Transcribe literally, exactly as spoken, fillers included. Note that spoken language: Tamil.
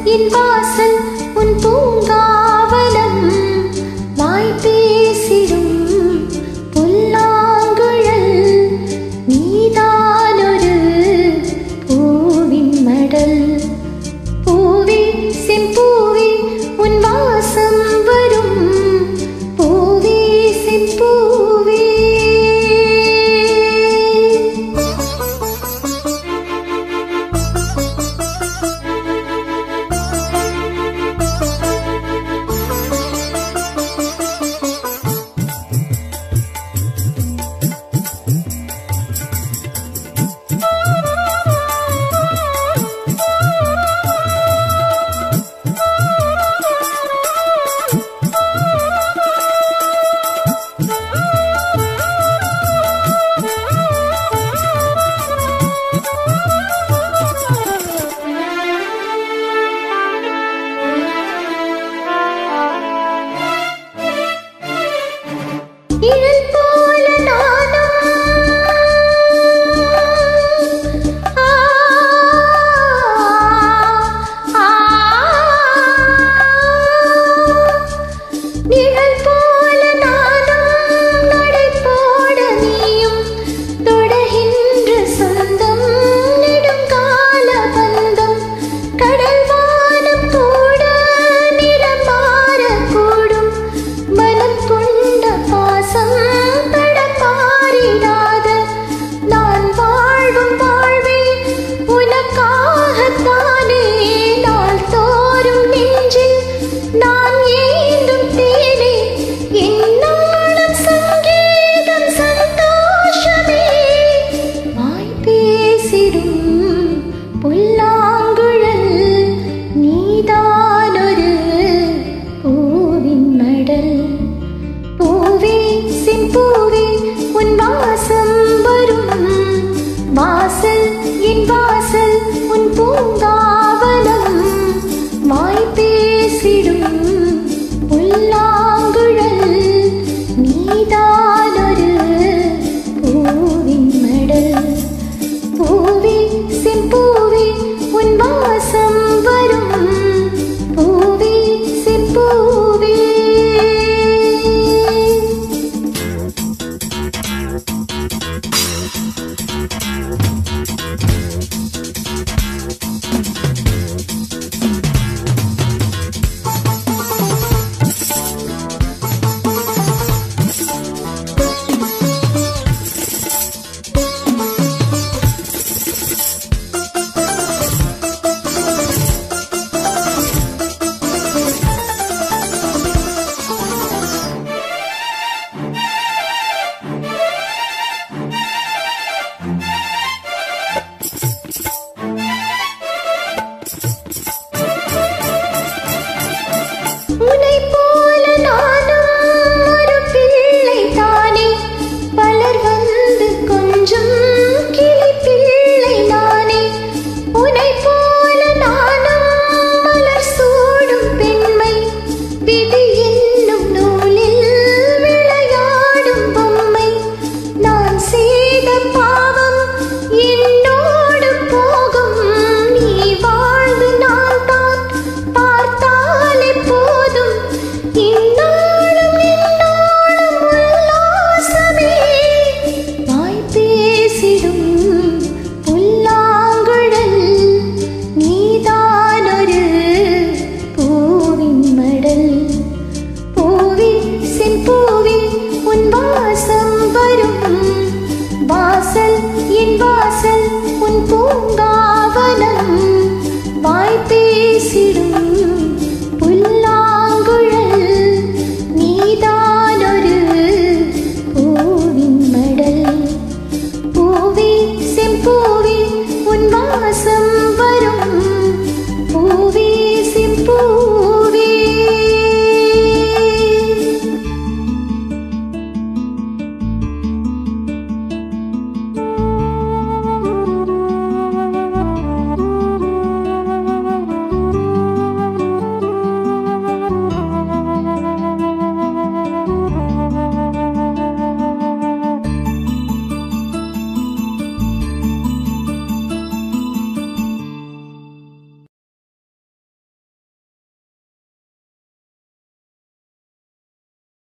என் வாசல் உன் பூங்காவனம் வாய் பேசிடும் புல்லாங்குழல் நீதானொரு பூவின் மடல் பூவே செம்பூவே உன் வாசம் வரும் பூவே செம்பூவே நிழல் போல நானும் ஆ ஆ நிழல் போல நானும் நடை போட நீயும் தொடர்கின்ற சொந்தம் நெடுங்கால பந்தம் கடல் வானம் கூட நிறம் மாறக்கூடும் மனம் கொண்ட பாசம் தடமாறிடாத நான் வாழும் வாழ்வே உனக்காகத்தானே நாள் தோறும் நெஞ்சில் நான் ஏந்தும் தேனே என்னாலும் சங்கீதம் சந்தோஷமே வாய் பேசிடும் புல்லாங்குழல் நீதானொரு பூவின் மடல் பூவே செம்பூவே உன் வாசம் வரும் வாசல் என் வாசல் உன் பூங்காவனம் வாய் பேசிடும்